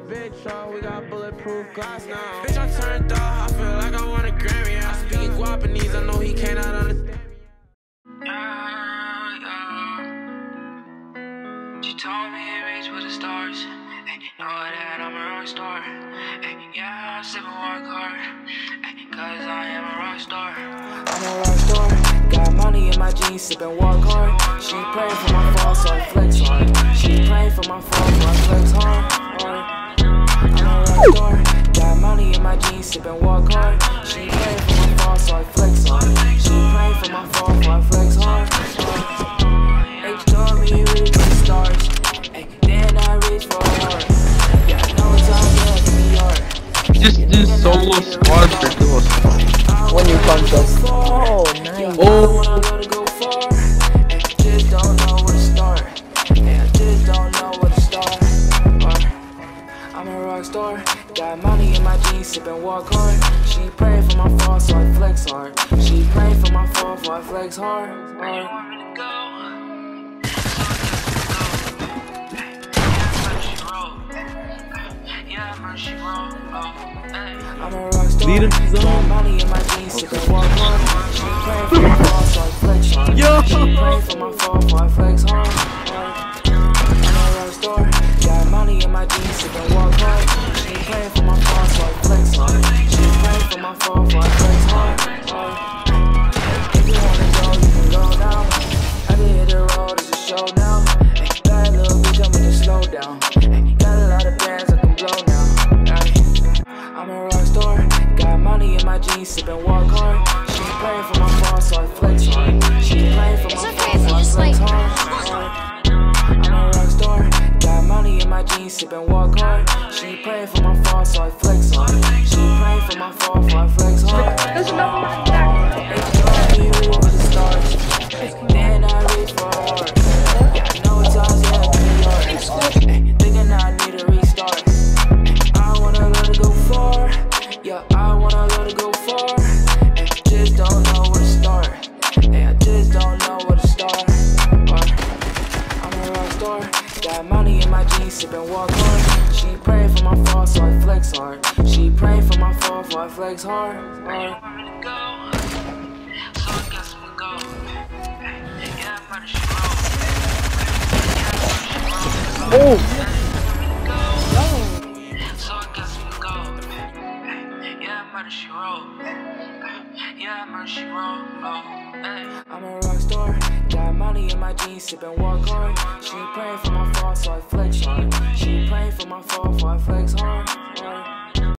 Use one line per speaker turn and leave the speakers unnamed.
bitch, oh, we got bulletproof glass now. Bitch, I turned up, I feel like I want a Grammy. I speak in Guapanese, I know he cannot understand me.
She told me it reach for the stars. Ay, know that I'm a rock star. Ay, yeah, I'm sipping work hard. Ay, cause I am a rock star.
I'm a rock star. Got money in my jeans, sipping walk hard. She praying for my fall, so I flex hard. She praying for my fall, so I flex hard. I'm a rock star. Got money in my jeans, sipping walk hard. She praying for my fall, so I flex hard. She praying for my fall, so I flex hard. H told me reach for the stars. Ay, then I reach for hard. Yeah, I know it's all good to be hard.
Just do solo squads or duo squads.
When you punch us. Oh, nice.
Oh, I go far. And I just don't know where to start. And I just don't know where to start. I'm a rock star. Got money in my jeans, sipping walk hard. She praying for my fall, so I flex hard. She praying for my fall, so I flex hard. I'm a rock star.
Lead him to zone.
Got money in my jeans, sipping walk hard. She praying for my fall, so I flex hard. She praying for my fall, so I flex hard. I'm a rock star. Got money in my jeans, sipping walk hard. She praying for my fall, so I flex hard. She praying for my fall, so I flex hard. If you wanna go, you can go now. I can hit the road, it's a show now. Bad little bitch, I'm gonna slow down. Got a lot of bands I can blow now. I'm a rock star. Got money in my jeans, sipping walk hard. She praying for my fall, so I flex hard. She praying for my fall, so I flex hard. I'm a rock star. Got money in my jeans, sipping walk hard. She praying for my fall, so I flex hard. She praying for my fall, so I flex hard. H me reach for the stars. Then I reach for hard. Yeah, I know it's all yeah, be hard. Thinking I need a restart. I wanna let it go far. Yeah, I wanna let it go far. And I just don't know where to start. And I just don't know where to start. I'm a rock star. Got money in my jeans, sipping walk hard. She praying for my fall, so I flex hard. She praying for my fall, so I flex hard.
Oh!
I'm a rock star. Got money in my jeans, sipping walk hard. She praying for my fall, so I flex hard. She praying for my fall, so I flex hard.